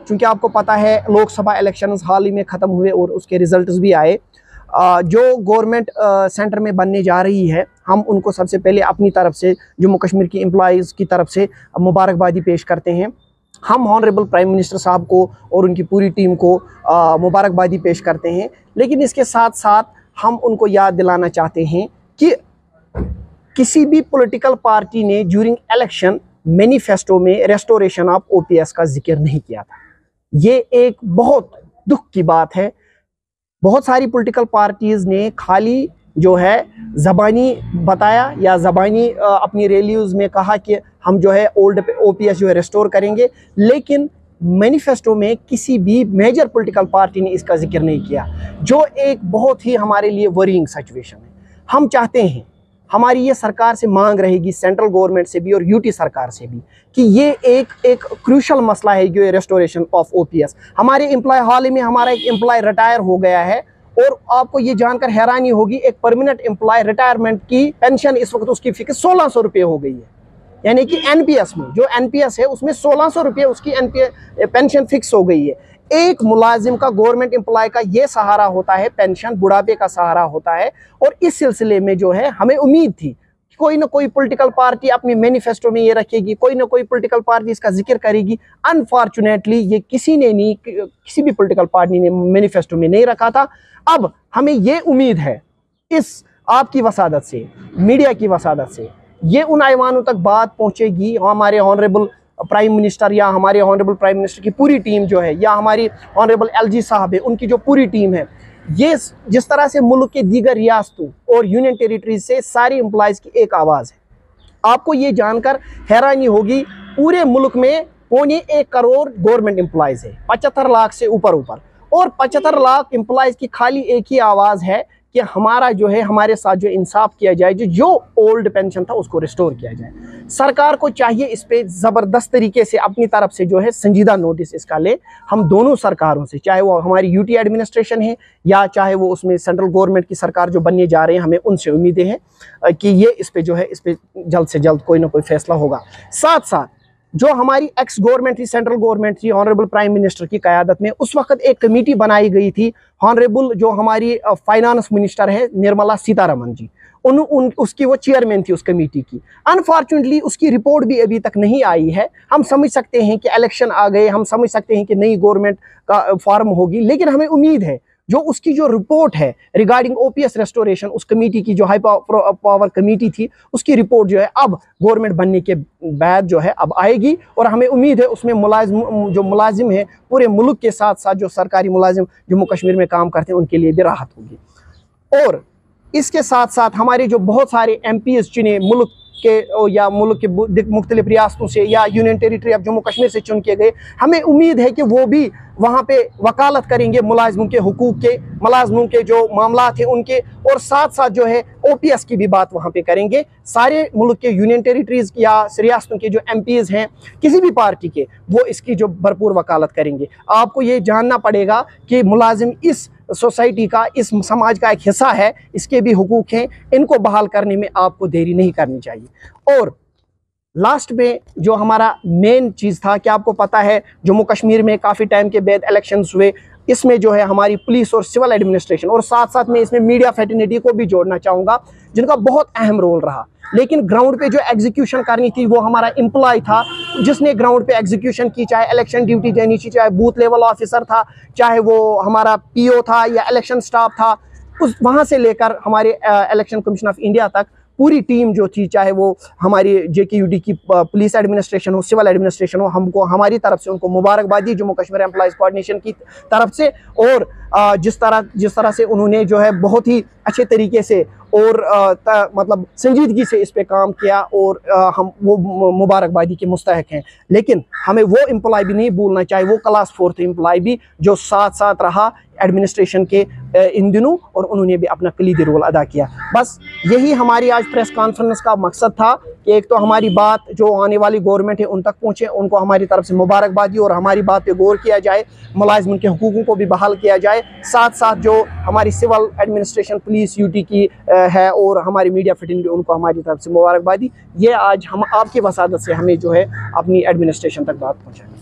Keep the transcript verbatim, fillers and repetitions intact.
चूँकि आपको पता है लोकसभा इलेक्शंस हाल ही में ख़त्म हुए और उसके रिजल्ट्स भी आए। जो गवर्नमेंट सेंटर में बनने जा रही है, हम उनको सबसे पहले अपनी तरफ से जम्मू कश्मीर की एम्प्लॉइज़ की तरफ से मुबारकबादी पेश करते हैं। हम ऑनरेबल प्राइम मिनिस्टर साहब को और उनकी पूरी टीम को मुबारकबादी पेश करते हैं। लेकिन इसके साथ साथ हम उनको याद दिलाना चाहते हैं कि किसी भी पॉलिटिकल पार्टी ने ड्यूरिंग इलेक्शन मैनिफेस्टो में रेस्टोरेशन ऑफ ओपीएस का जिक्र नहीं किया था। ये एक बहुत दुख की बात है। बहुत सारी पॉलिटिकल पार्टीज़ ने खाली जो है ज़बानी बताया या ज़बानी अपनी रैलीज़ में कहा कि हम जो है ओल्ड ओपीएस जो है रेस्टोर करेंगे, लेकिन मैनिफेस्टो में किसी भी मेजर पॉलिटिकल पार्टी ने इसका जिक्र नहीं किया, जो एक बहुत ही हमारे लिए वरीइंग सिचुएशन है। हम चाहते हैं, हमारी ये सरकार से मांग रहेगी, सेंट्रल गवर्नमेंट से भी और यूटी सरकार से भी, कि ये एक एक क्रूशल मसला है जो रेस्टोरेशन ऑफ ओपीएस। हमारे एम्प्लॉय हाल ही में हमारा एक एम्प्लॉय रिटायर हो गया है और आपको ये जानकर हैरानी होगी, एक परमानेंट एम्प्लॉय रिटायरमेंट की पेंशन इस वक्त उसकी फिक्स सोलह सौ रुपये हो गई है। यानी कि एनपीएस में, जो एनपीएस है उसमें सोलह सौ रुपये उसकी एनपीएस पेंशन फिक्स हो गई है। एक मुलाजिम का, गवर्नमेंट एम्प्लॉय का ये सहारा होता है, पेंशन बुढ़ापे का सहारा होता है। और इस सिलसिले में जो है हमें उम्मीद थी कि कोई ना कोई पॉलिटिकल पार्टी अपनी मैनिफेस्टो में ये रखेगी, कोई ना कोई पॉलिटिकल पार्टी इसका जिक्र करेगी। अनफॉर्चुनेटली ये किसी ने नहीं, किसी भी पॉलिटिकल पार्टी ने मैनिफेस्टो में नहीं रखा था। अब हमें ये उम्मीद है इस आपकी वसादत से, मीडिया की वसादत से, ये उन ऐवानों तक बात पहुँचेगी, हमारे ऑनरेबल प्राइम मिनिस्टर या हमारे ऑनरेबल प्राइम मिनिस्टर की पूरी टीम जो है, या हमारी ऑनरेबल एलजी साहब है, उनकी जो पूरी टीम है, ये जिस तरह से मुल्क के दीगर रियासतों और यूनियन टेरिटरीज से सारी एम्प्लॉयज़ की एक आवाज़ है। आपको ये जानकर हैरानी होगी, पूरे मुल्क में पौने एक करोड़ गवर्नमेंट एम्प्लॉयज़ है, पचहत्तर लाख से ऊपर ऊपर, और पचहत्तर लाख एम्प्लॉयज़ की खाली एक ही आवाज़ है कि हमारा जो है, हमारे साथ जो इंसाफ किया जाए, जो जो ओल्ड पेंशन था उसको रिस्टोर किया जाए। सरकार को चाहिए इस पे ज़बरदस्त तरीके से अपनी तरफ से जो है संजीदा नोटिस इसका ले। हम दोनों सरकारों से, चाहे वो हमारी यूटी एडमिनिस्ट्रेशन है या चाहे वो उसमें सेंट्रल गवर्नमेंट की सरकार जो बनने जा रहे हैं, हमें उनसे उम्मीदें हैं कि ये इस पे जो है, इस पे जल्द से जल्द कोई ना कोई फैसला होगा। साथ साथ जो हमारी एक्स गवर्नमेंट थी, सेंट्रल गवर्नमेंट थी, ऑनरेबल प्राइम मिनिस्टर की क़यादत में, उस वक्त एक कमेटी बनाई गई थी। ऑनरेबल जो हमारी फाइनेंस मिनिस्टर है निर्मला सीतारमन जी, उन, उन उसकी वो चेयरमैन थी उस कमेटी की। अनफॉर्चुनेटली उसकी रिपोर्ट भी अभी तक नहीं आई है। हम समझ सकते हैं कि इलेक्शन आ गए, हम समझ सकते हैं कि नई गवर्नमेंट का फॉर्म होगी, लेकिन हमें उम्मीद है जो उसकी जो रिपोर्ट है रिगार्डिंग ओपीएस रेस्टोरेशन, उस कमेटी की जो हाई पावर कमेटी थी, उसकी रिपोर्ट जो है अब गवर्नमेंट बनने के बाद जो है अब आएगी। और हमें उम्मीद है उसमें मुलाजिम, जो मुलाजिम है पूरे मुल्क के साथ साथ जो सरकारी मुलाजिम जम्मू कश्मीर में काम करते हैं, उनके लिए भी राहत होगी। और इसके साथ साथ हमारे जो बहुत सारे एम पीज़ चुने मुल्क के या मुल्क के मुख्तलिफ रियासतों से या union territory of Jammu Kashmir से चुन के गए, हमें उम्मीद है कि वो भी वहाँ पे वकालत करेंगे मुलाजिमों के हुकूक के, मुलाजिमों के जो मामला थे उनके, और साथ साथ जो है ओपीएस की भी बात वहाँ पे करेंगे। सारे मुल्क के यूनियन टेरिटरीज़ या रियासतों के जो एमपीज़ हैं किसी भी पार्टी के, वो इसकी जो भरपूर वकालत करेंगे। आपको ये जानना पड़ेगा कि मुलाजिम इस सोसाइटी का, इस समाज का एक हिस्सा है, इसके भी हुकूक हैं, इनको बहाल करने में आपको देरी नहीं करनी चाहिए। और लास्ट में जो हमारा मेन चीज़ था कि आपको पता है जम्मू कश्मीर में काफ़ी टाइम के बाद इलेक्शंस हुए, इसमें जो है हमारी पुलिस और सिविल एडमिनिस्ट्रेशन, और साथ साथ में इसमें मीडिया फैटर्निटी को भी जोड़ना चाहूँगा, जिनका बहुत अहम रोल रहा। लेकिन ग्राउंड पे जो एग्जीक्यूशन करनी थी वो हमारा एम्प्लॉय था, जिसने ग्राउंड पे एग्जीक्यूशन की, चाहे इलेक्शन ड्यूटी देनी थी, चाहे बूथ लेवल ऑफिसर था, चाहे वो हमारा पीओ था या इलेक्शन स्टाफ था, उस वहाँ से लेकर हमारे इलेक्शन कमीशन ऑफ इंडिया तक पूरी टीम जो थी, चाहे वो हमारी जेकेयूडी की पुलिस एडमिनिस्ट्रेशन हो, सिविल एडमिनिस्ट्रेशन हो, हमको हमारी तरफ से उनको मुबारकबादी जम्मू कश्मीर एम्प्लॉयज़ कोऑर्डिनेशन की तरफ से। और जिस तरह जिस तरह से उन्होंने जो है बहुत ही अच्छे तरीके से और आ, मतलब संजीदगी से इस पे काम किया, और आ, हम वो मुबारकबादी के मुस्तहक हैं। लेकिन हमें वो एम्प्लॉय भी नहीं भूलना चाहिए, वो क्लास फोर्थ एम्प्लॉय भी जो साथ साथ रहा एडमिनिस्ट्रेशन के इन दिनों, और उन्होंने भी अपना कलीदी रोल अदा किया। बस यही हमारी आज प्रेस कॉन्फ्रेंस का मकसद था कि एक तो हमारी बात जो आने वाली गवर्नमेंट है उन तक पहुँचे, उनको हमारी तरफ से मुबारकबादी, और हमारी बात पे गौर किया जाए, मुलाजिम के हुकूकों को भी बहाल किया जाए। साथ साथ जो हमारी सिविल एडमिनिस्ट्रेशन, पुलिस, यूटी की है और हमारी मीडिया फिटिंग, उनको हमारी तरफ से मुबारकबादी। ये आज हम आपकी वसादत से हमें जो है अपनी एडमिनिस्ट्रेशन तक बात पहुँचाएंगे।